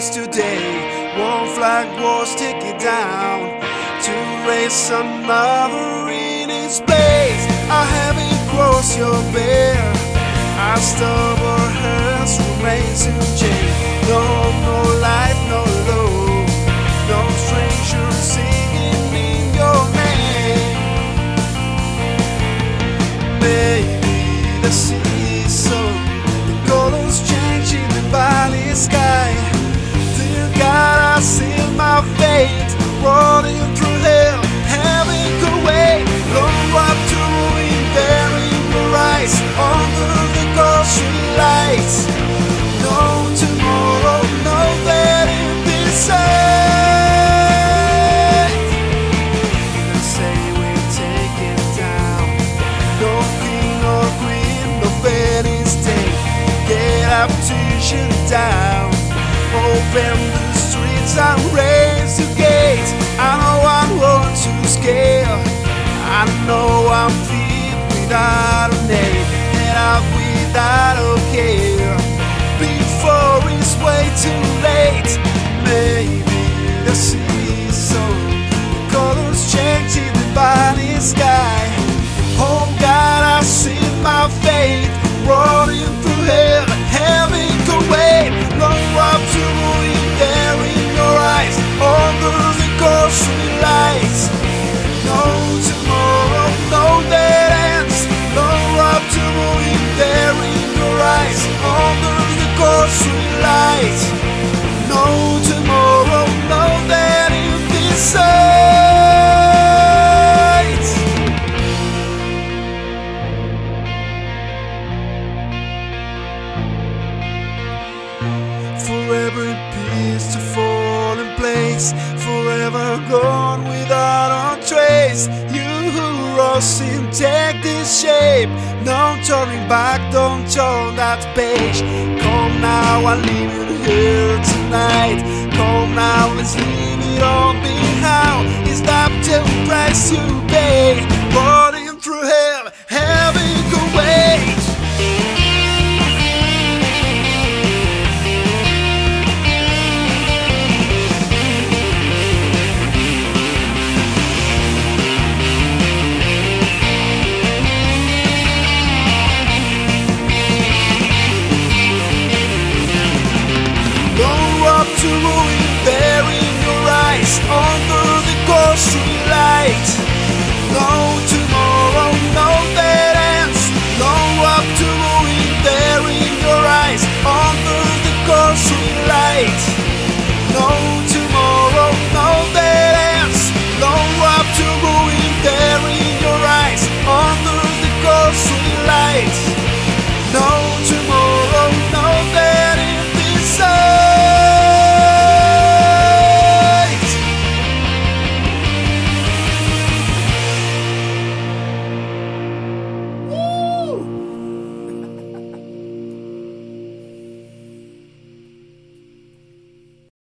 yesterday. One flag was taken down to raise another in its place. I haven't crossed your bear. Our stubborn hearts remains in chain. No, no life, no love, no stranger singing in your name. Maybe the season, the colors change in the valley sky. Dear God, I see my fate rolling through hell, having go away. Long up to ruin there in your eyes, under the ghostly lights. No tomorrow, no that in this sight. They say we take it down. No king or queen, no fairy state. Get up to shut down. Open the streets and raise the gates. I know I want to scale. I know I'm feet without a name, and I'm without a care. Before it's way too late, maybe the season, the colors change in the valley sky. Oh God, I see my fate rolling through hell, having to wait. Long up to ruin there in your eyes, under the ghostly lights. No tomorrow, no dead ends. Long up to ruin there in your eyes, under the ghostly lights. No tomorrow, no dead in this sight. Forever in peace to fall in place, forever gone without a trace. You who rose in take this shape, no turning back, don't turn that page. Come now and leave it here tonight. Come now, let's leave it all behind. It's not the price you pay, running through hell, having to wait. To ruin there in your eyes, under the ghostly light. No